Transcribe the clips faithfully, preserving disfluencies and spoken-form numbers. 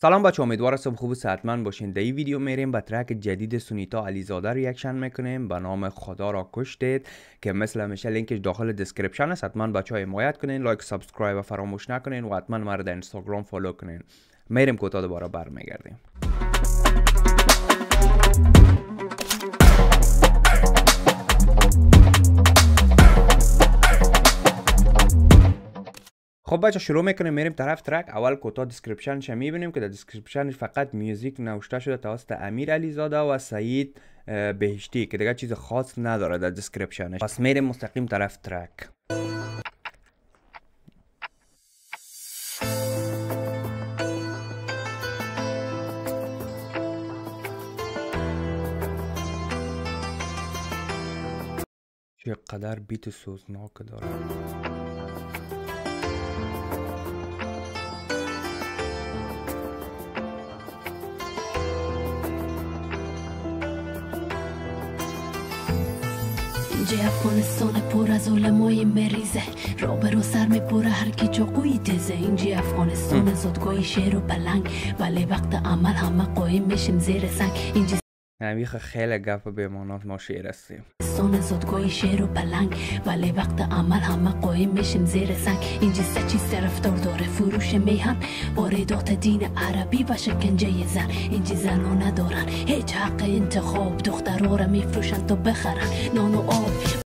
سلام بچه، امیدوارم صبح خوب و صحتمند باشین. در این ویدیو میریم به ترک جدید سونیتا علیزاده ریاکشن میکنیم به نام خدا را کشتید که مثل همیشه لینکش داخل دسکریپشن است. حتما بچه ها حمایت کنین، لایک سابسکرایب و فراموش نکنین و حتما مرا در اینستاگرام فالو کنین. میریم کوتاه دوباره برمیگردیم. خب بچه شروع میکنیم، میریم طرف ترک. اول کوتاه دیسکریپشنش میبینیم که در دیسکریپشنش فقط میوزیک نوشته شده توسط امیر علیزاده و سعید بهشتی که دیگه چیز خاص نداره در دیسکریپشنش. پس میریم مستقیم طرف ترک. چقدر بیت سوزناک داره. اینجا افغانستان پر از علمای مریضه، را برو سر میپره هر کی چاقوی تیزه. اینجا افغانستان زدگاه شیر و پلنگ، ولی وقت عمل همه قایم میشیم زیر سنگ. اینجا نمیخه خیلی گپ بمانات ما شیر هستیم. افغانستان زدگاه شیر و پلنگ، ولی وقت عمل همه قایم میشیم زیر سنگ. اینجا سه چیز طرفدار داره، فروش میهن، واردات دین عربی و شکنجه زن. اینجا زنا ندارن هیچ حق انتخاب، دخترها را میفروشن تا بخرن نان و آب.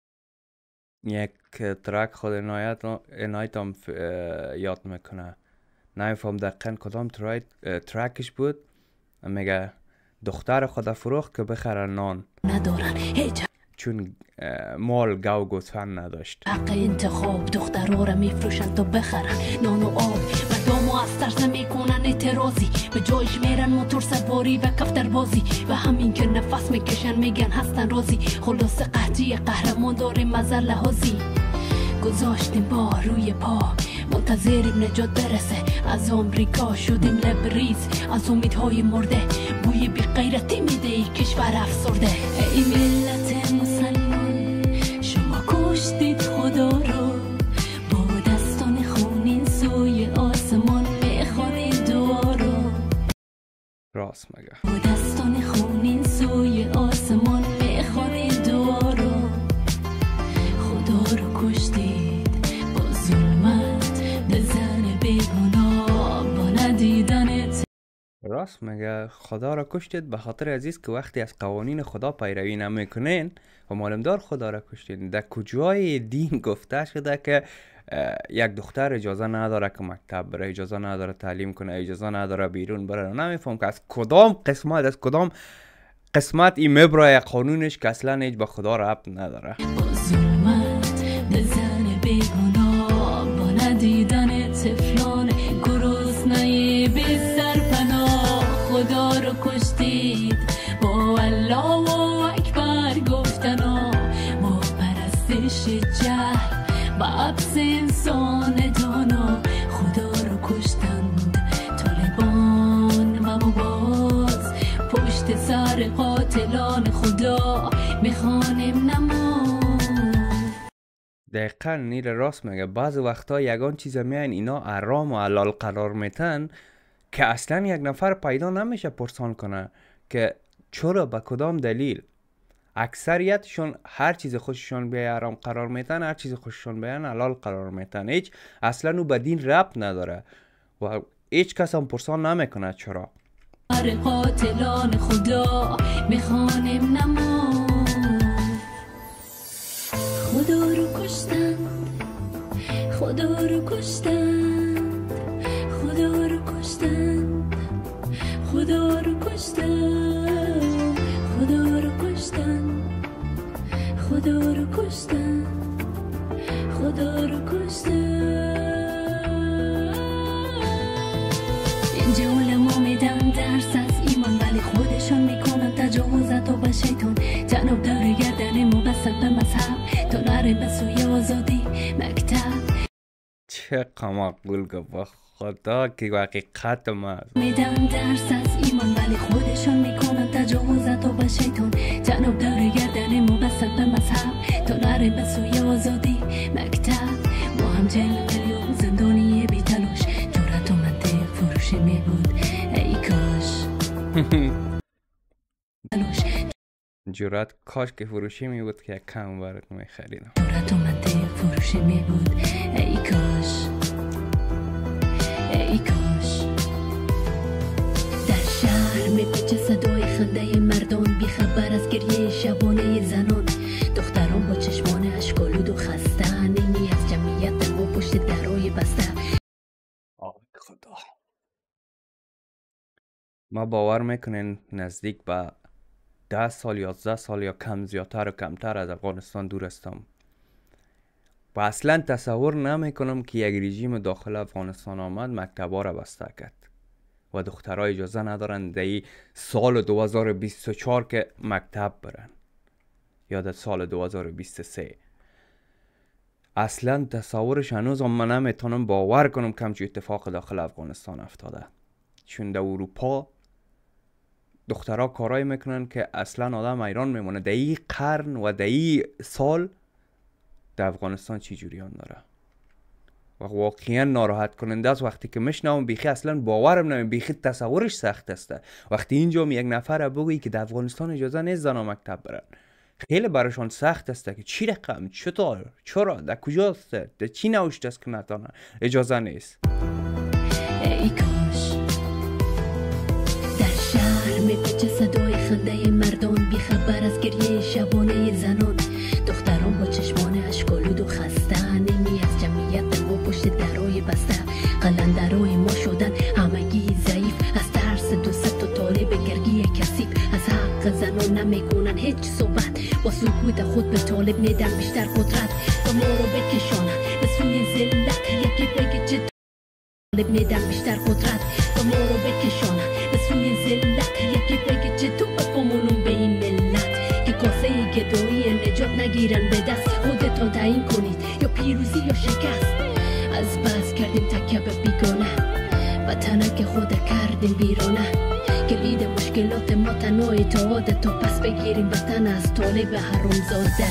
یک ترک خود عنایت عنایت هم یاد میکنه، نمیفهم دقیقا کدام ترکش بود. میگه دختر خود فروخت که بخره نان ندارن هیچ، چون مال گاو گوسفند نداشت. حق انتخاب، دخترها را میفروشن تا بخرن نان و آب. و دامو از ترس نمیکنن اعتراضی، به جایش میرن موتور سواری و کفتر بازی. و همین که نفس میکشن میگن هستن راضی. خلاص قحطی قهرمان داره مزه لحاظی. گذاشتیم با روی پا، منتظریم نجات برسه. از آمریکا شدیم لبریز، از امیدهای مرده. بوی بی غیرتی میده ای کشور افسرده. ای ملت مسلمان، شما کشتید خدا رو، با دستان خونین سوی آسمان میخوانید دعا رو. راست مگه با دستان خونین سوی آسمان میخوانید دعا رو. خدا رو کشتید با ظلمت، بزن بیگناه با ندیدنت. راست مگه خدا را کشتید به خاطر عزیز که وقتی از قوانین خدا پیروی نمیکنین و معلومدار خدا را کشتید. در کجای دین گفته شده که یک دختر اجازه نداره که مکتب بره، اجازه نداره تعلیم کنه، اجازه نداره بیرون بره؟ نمیفهم که از کدام قسمت از کدام قسمت این مبرای قانونش که اصلا هیچ به خدا ربط نداره. با ظلمت بزن بیگناه با ندیدن طفلان گرسنه بی سرپناه. خدا رو کشتید با الله و اکبر گفتنا، با پرستش جهل با عبس انسان دانا. خدا رو کشتند طالبان و مباز، پشت سر قاتلان خدا میخوانیم نماز. دقیقا نیر راست میگه. بعض وقتا یگان چیز میان اینا حرام و حلال قرار میتن که اصلا یک نفر پیدا نمیشه پرسان کنه که چرا، به کدام دلیل. اکثریتشون هر چیز خوششون بیای حرام قرار میتن، هر چیز خوششون بیان حلال قرار میتن. هیچ اصلا او به دین ربط نداره و هیچ کس هم پرسان نمیکنه چرا. بر قاتلان خدا میخوانیم نماز. خدا رو کشتند، خدا رو کشتند، خدا رو کشتند، خدا رو کشتند، خدا رو کشتند، خدا رو کشتند، خدا رو کشتند. اینجا علما میدن درس از ایمان، ولی خودشان میکنن تجاوز تا به شیطان. جناب داره گردن ما بسن به مذهب، تا نره به سوی آزادی مکتب. چه قماقول که با خدا که حقیقت ما میدن درس از ایمان، ولی خودشان میکنن تجاوز تا به شیطان. جناب داره گردن ما بسن به مذهب، تا نره به سوی آزادی مکتب. ما هم جل میلیون زندانی بی تلاش، جرأت و منطق فروش می بود. ای جرات کاش که فروشی می بود که یک کم برات می خریدم. جرات اومده فروشی می بود ای کاش ای کاش. در شهر می پیچه صدای خنده مردان، بی خبر از گریه شبانه زنان. دختران با چشمان اشکالود و خسته، نیمی از جمعیت ما پشت درای بسته. آه خدا. ما باور میکنین نزدیک به ده سال یازده سال یا کم زیادتر و کمتر از افغانستان دور هستم و اصلا تصور نمیکنم که یک رژیم داخل افغانستان آمد مکتبا را بسته کرد و دخترها اجازه ندارن در سال دو هزار و بیست و چهار که مکتب برن یا در سال دو هزار و بیست و سه. اصلا تصورش هنوز من نمیتونم باور کنم که همچون اتفاق داخل افغانستان افتاده، چون در اروپا دخترها کارایی میکنن که اصلا آدم ایران میمونه. در این قرن و در این سال در افغانستان چی جریان داره و واقعا ناراحت کننده است. وقتی که میشنوم بیخی اصلا باورم نمی، بیخی تصورش سخت است. وقتی اینجا یک نفر بگویی که در افغانستان اجازه نیست زنا مکتب برن، خیلی براشون سخت است که چی رقم، چطور، چرا، در کجاست، در چی نوشته است که نتانه اجازه نیست. ای کاش در شهر میپیچه صدای خنده مردان، بی خبر از گریه شبانه زنان. دختران با چشمان اشکالود و خسته، نیمی از جمعیت ما پشت درای بسته. قلندرای ما شدن همگی ضعیف، از ترس دو ست و طالب گرگی کثیف. از حق زنان نمیکنن هیچ صحبت، با سکوت خود به طالب میدن بیشتر قدرت. و ما رو بکشانن به سوی ذلت، یکی بگه چه طالب میدن بیشتر قدرت. و ما رو بکشانن به سوی ذلت، یکی بگه چه تو بپامونم به این ملت. که کاسه گدایی نجات نگیرن به دست، خودتان تعیین کنید یا پیروزی یا شکست. از بس کردیم تکیه به بیگانه، وطنه که خود کردیم بیرانه. کلید مشکلات ما تنها اطاعت، تا پس بگیریم وطن از طالب حرامزاده.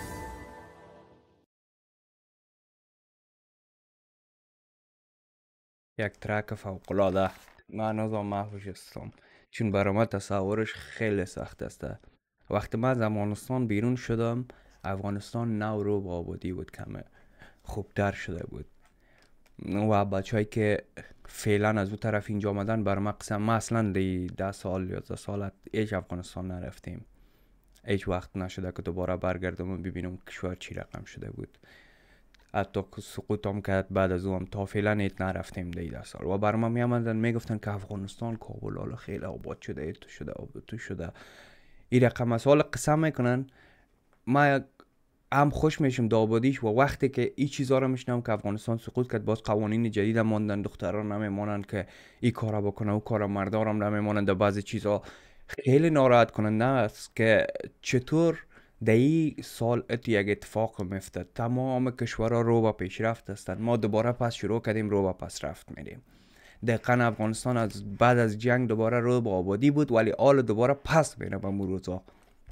یک ترک فوق‌العاده. من از آن محوش هستم چون برای ما تصورش خیلی سخت است. وقتی من از افغانستان بیرون شدم، افغانستان نو رو با آبادی بود، کمه خوبتر شده بود و بچه هایی که فعلا از اون طرف اینجا آمدن بر ما قسم. ما اصلا دی ده سال یا ده سالت ایچ افغانستان نرفتیم، ایچ وقت نشده که دوباره برگردم و ببینم کشور چی رقم شده بود. حتی سقوط هم کرد بعد از اون، تا فعلا ایت نرفتیم دی ده سال. و بر ما می آمدن میگفتن که افغانستان کابل حالا خیلی آباد شده، ایت شده، آباد شده، این رقم از حال قسم میکنن. ما هم خوش میشم دا آبادیش و وقتی که این چیزا رو میشنم که افغانستان سقوط کرد، باز قوانین جدید هم ماندن، دختران نمیمونن که این کارا بکنه، او کارا، مردان هم نمیمونن. در بعضی چیزا خیلی ناراحت کننده است که چطور در این سال ات یک اتفاق میفته. تمام کشورها رو با پیشرفت هستند، ما دوباره پس شروع کردیم رو با پس رفت میریم. دقیقا افغانستان از بعد از جنگ دوباره رو با آبادی بود، ولی حال دوباره پس میره به موروزا.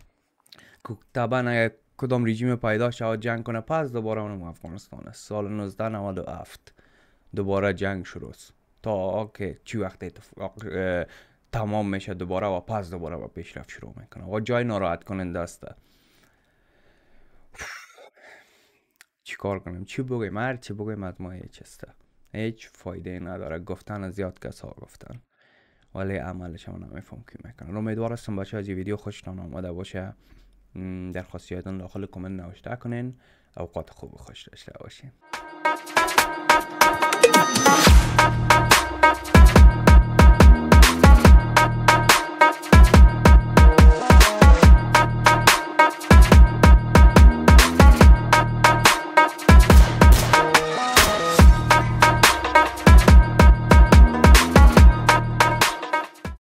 طبعا کدام رژیم پیدا شود جنگ کنه، پس دوباره اونم افغانستان است. سال نوزده نود و هفت دوباره جنگ شروع است تا که چی وقت اتفاق تمام میشه دوباره و پس دوباره با پیشرفت شروع میکنه و جای ناراحت کننده است. چی کار کنیم، چی بگویم، هر چی بگویم از ما هیچ است، هیچ فایده نداره. گفتن از زیاد کس ها گفتن ولی عملش هم نمیفهم که میکنن. امیدوار هستم بچه از این ویدیو خوشتان آمده باشه. درخواستیاتون داخل کامنت نوشته کنین. اوقات خوب خوش داشته باشین.